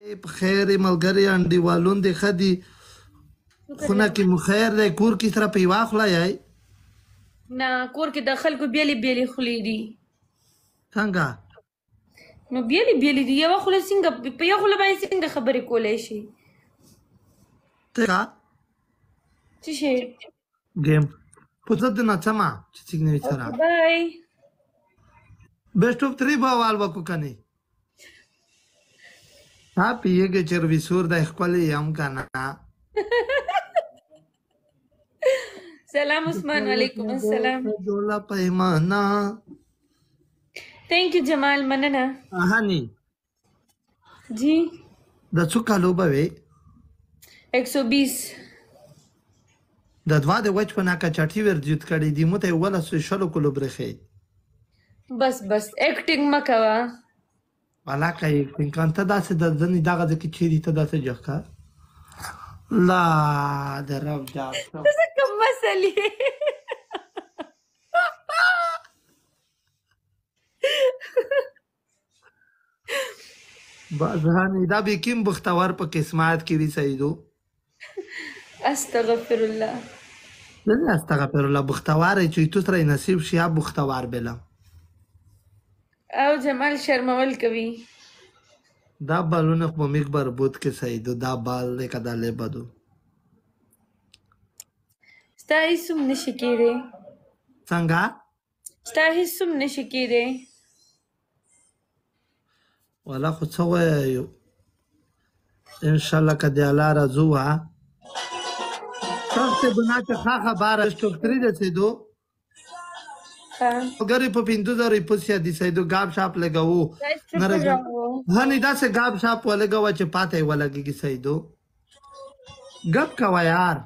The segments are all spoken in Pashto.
په خیر یې ملګري انډیوالون دې ښه دي خونه کې مو خیر دی کور کې سره په یوه خوله یی نه کور کې د خلکو بیلې بیلې خولې دي څنګه نو بیلې بیلې دي یوه خوله څنګه په یوه خوله باندې څنګه خبرې کولی شي څنګه څه شی ګیم په زه دې نڅمه چې څنګه نه وي سره بای بیسټ اف 3 به اول وکړو کنې ها پیږي چې رویسور دی ښکلی یم که نه سلام عثمان وعلیکم السلام جوړه پیمانه تھینک یو جمال مننه هاني جی د څو کالو به وې 120 د دوه د وچ په ناکه چټي ورجوت کړي دي مو ته ولا شلو کلو برخې بس بس ایکټینګ مه کوه والا کوي پینکان ته داسې د ځنې دغه ځکه چیرې ته داسې جښکه لا د رب جاب څه کوم مسلې بازهانی دا به کوم بختور په قسمت کې وي سیدو استغفر الله نه استغفر الله بختور چې تو سره نصیب شي یا بختور بلا او جمال شرمول کوي دا بالونه په میک بربود کې سیدو دا بال لیکه دا له بدو ستا هیڅوم نشي کېدی څنګه ستا هیڅوم نشي کېدی والا خو څه وایو انشاءالله که د الله راځو ها تاسو بنا ته ښه خبره ډاکټري رسېدو گری په 5000 پیسې دي سیدو غاب شاپ لګاو نه هني داسې غاب شاپ ولګاو چې پاتې ولګي سیدو غب کا یار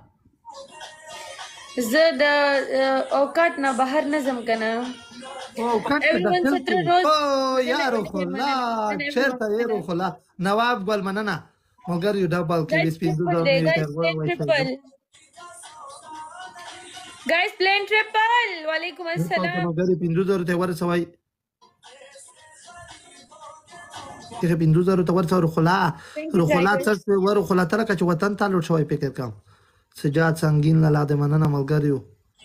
زه د اوقات نه بهر نظم کنه اوقات او یارو خلا چیرته یارو خلا نواب ګل مننه مگر یو ډبل کې 25000 Guys, playing triple. Walaikum assalam. مگر 5000 ته ورسوي که 5000 ته ورسوي خلا څه ور خلا تر که وطن ته لوټ شوی فکر کوم سجاد سنگین لاله مننه ملګریو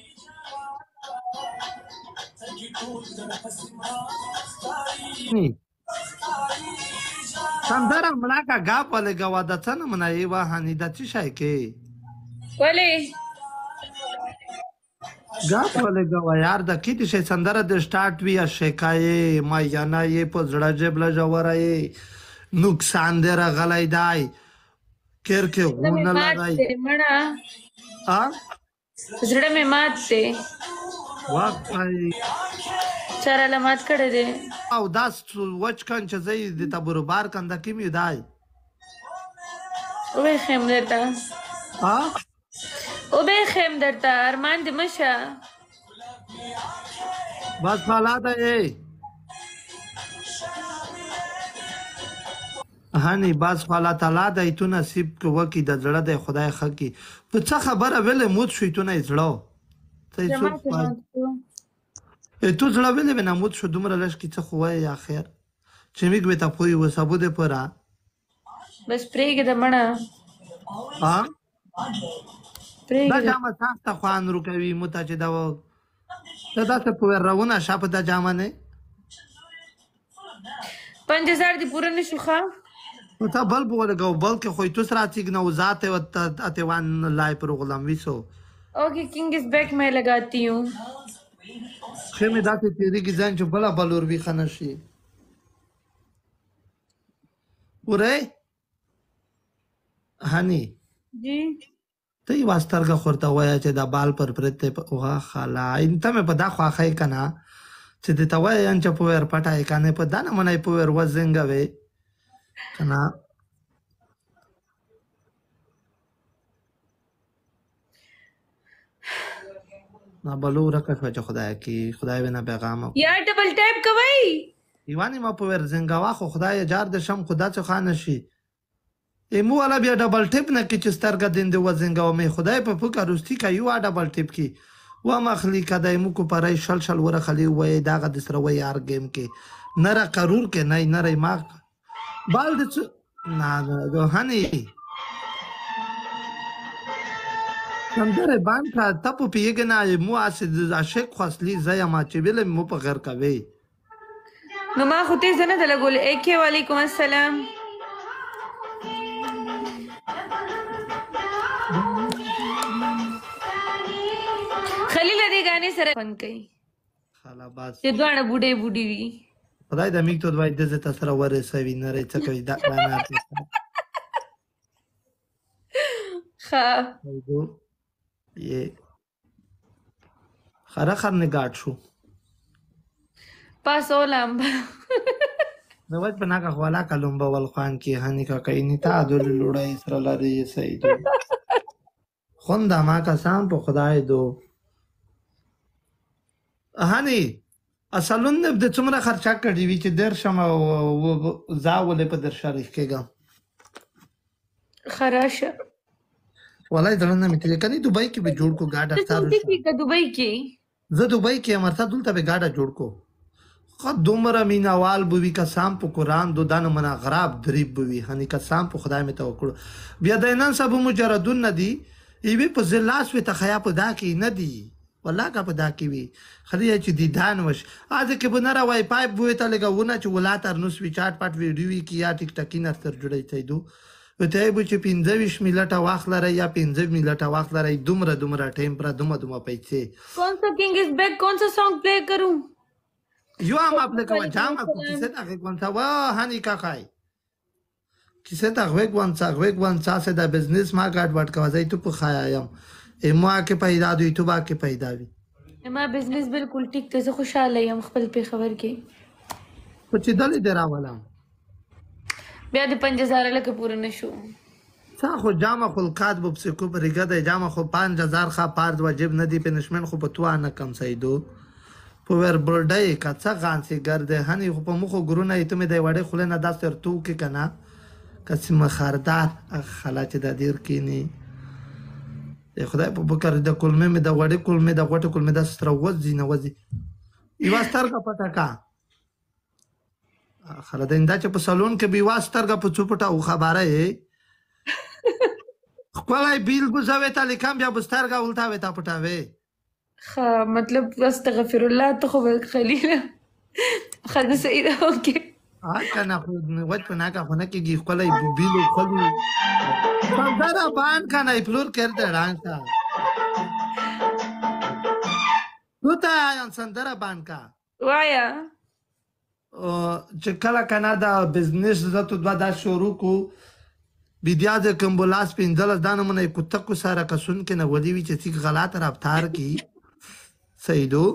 سندره ملاکا غاپ ولګوا د څنګه منای و هني د څه شای کې ولی غاپ ولګوا یار د کیت شي سندره د سٹارټ وی شکای ما یا نه یې په زړه جبل جوړای نقصان در غلای دی کیر کې غونه لای ها زړه مې مات دی واقعي چاره لمات کړه دې او داس وچ کان چې زې د تبربار کنده کې می دای او به خیم درته ها او به خیم درته ارمان دې مشه بس حالات ای هاني باز حالات الله د ایتو نصیب کو وکی د زړه د خدای خکی په څه خبره ویلې موت شوې تو نه زړه ته څه تو زړه ویلې نه موت شو دومره لږ کی څه خوای اخر چې میګ به تاسو یو سبو ده پرا بس پریګ د مړه ها پریګ دا جامه تاسو خوان روکوي مت چې دا تاسو په راونه شاپ د جامه نه 5000 دی پوره نشو ښه ته بل بولګو بلکې خو تو سره تیګ نو ذات او اتوان لای پروګرام ویسو اوکے کنگ از بیک میں لگاتی ہوں خیمه داته تیری کی ځان چې بلا بلور وی خنشي وره هاني جی ته یې واسترګه خورته وای چې دا بال پر پرته اوه خالا انته مې په دا خواخې کنا چې د توای ان چې په ور پټای کنه په دانه منای په ور وزنګوي کنا نا بلو رکه شو چې خدای کی خدای وینا پیغام یار ډبل ټیپ کوي ایوانی ما په ور زنګوا خو خدای جار د شم خدا څخه خان شي ایمو والا بیا ډبل ټیپ نه کی چې سترګه دین د وزنګوا مې خدای په فکر رستی کوي وا ډبل ټیپ کی و مخلی کدای مو کو پرای شل ور خلی وای دا غد سره وای یار گیم کې نره قرور کې نه نره ما بال د Nada, Hani, سندره بانکا تپو پیګنا مو اسید عاشق خاصلی زیا ما چې ویل مو په غیر کوي نو ما خو تیز نه ده لګول اکه وعلیکم السلام خلیل دې غانې سره فن کوي خلا باز چې دوانه بوډې بوډې وي خدای د میک ته دوای د زته سره ورسوي نه رې څه کوي دا نه ښه یې خره خر نه گاټ شو پاسولم نو وځ بنا کا خوالا کلم بول خوان کی هني کا کینی تا دل لړای سره لري سید خوندا ما کا سام په خدای دو هني اصلون د څومره خرچه کړی وی چې در شم زاولې په در شریک کېګم خراشه والله دلته مې تل کني دوبۍ کې به جوړ کو گاډا ته څنګه کې دوبۍ کې زه دوبۍ کې امرته دلته به گاډا جوړ کو خو دومره مینوال بوي قسم په قران دو دانه منا غراب دریب بوي هني قسم په خدای مې توکل بیا د نن سبو مجردون ندي ایوی په زلاس وي تخیا په دا کې ندي والله کا په دا کې وي خلی چې دیدان وش اځ کې بنره وای پایپ بوي ته لګونه چې ولا تر نو سوي چات پټ ویډیو کې یا ټیک ټاک نه تر جوړی ته دو وته به چې 15 منټه واخ لره یا 15 منټه واخ لره دومره ټیم پر دومره پیسې कौन सा king is back कौन सा सॉन्ग प्ले करूं Yo am aplicăm geama cu chiseta recuanța, wa hani kakai. Chiseta recuanța se da business ma gad wat ka zai tu khaya yam. E mo ke paida du tu ba ke paida vi. ما بزنس بالکل ټیک ته زه خوشاله یم خپل په خبر کې په چې دلی درا ولم. بیا د 5000 لکه پوره نشو تا خو جامه خو کاتب په کو پرګه د جامه خو 5000 خا پارد واجب نه دی پنشمن خو په تو نه کم سیدو. په ور برډای کا څه غانسي ګرځه هني په مخو ګرونه ایته مې د وړې خله نه داس تر تو کې کنه قسم خاردار خلا چې د دیر کینی خدای په بکر د کلمه مې د وړې کلمه د غټه کلمه د ستر وځي نه وځي یو ستر کا پټه کا خلا د انده چې په سالون کې بي واستر کا په چوپټه او خبره یې خپلای بیل ګوزاوي ته لیکم بیا بستر کا الټا وتا پټاوي خا مطلب استغفر الله ته خو خلیل خد سیده اوکې کنه خو وځ په ناکه خو نه کېږي خپلای بیل خلو سندره بان کنه فلور کرده رانتا تو ته یان سندره بان کا وایا چې کله کنه دا بزنس زته دوا دا شروع کو بیا د کمبولاس پیندل دانه منه کوته کو سره کسون کې نه ودی وی چې غلط رفتار کی سیدو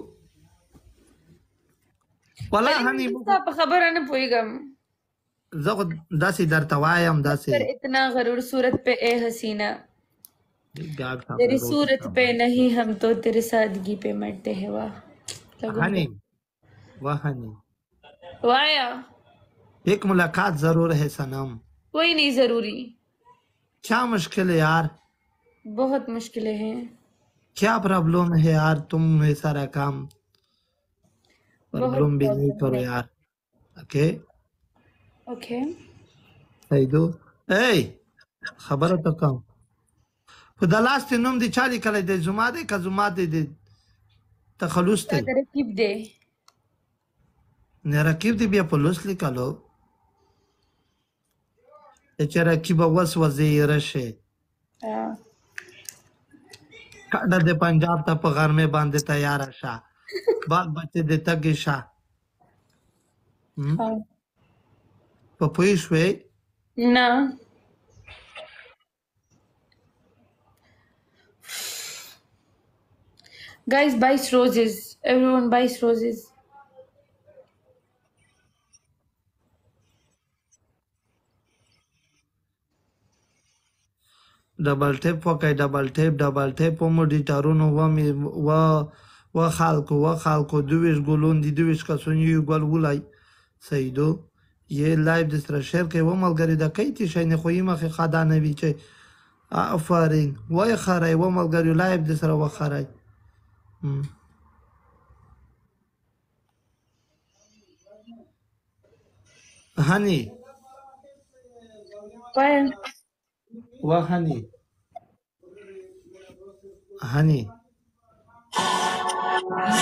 والله هني په خبره نه پويګم زه داسې درته وایم داسې پر اتنا غرور صورت पे ए हसीना तेरी सूरत पे नहीं हम तो तेरे सादगी पे मरते हैं वाह हनी वाह हनी वाया एक मुलाकात जरूर है सनम कोई नहीं जरूरी क्या मुश्किल है यार बहुत मुश्किलें हैं क्या प्रॉब्लम है यार तुम में सारा काम प्रॉब्लम भी नहीं करो यार ओके ओके सैदو اے خبره ته کوم په دلاست نوم دی چالي کله د زما د کزما د تخلص ته رکیب دی نه رکیب دی بیا په لوس لیکلو چې رکیب وس وزیر شه کډه د پنجاب ته په غرمه باندې تیار شه بال بچه د تګ شه په پوي شوي نه guys buys roses everyone buys roses ډبل ټیپ وکای ډبل ټیپ په موډیټرونو و خالکو دویش ګولون دي دویش کسون یو ګول ولای سیدو یه لایو د سره شیر کوي و ملګری د کایتی شي نه خو یې مخه خدانه وی چې افرین وای خړای و ملګری لایو د سره و خړای هني वाया वा हनी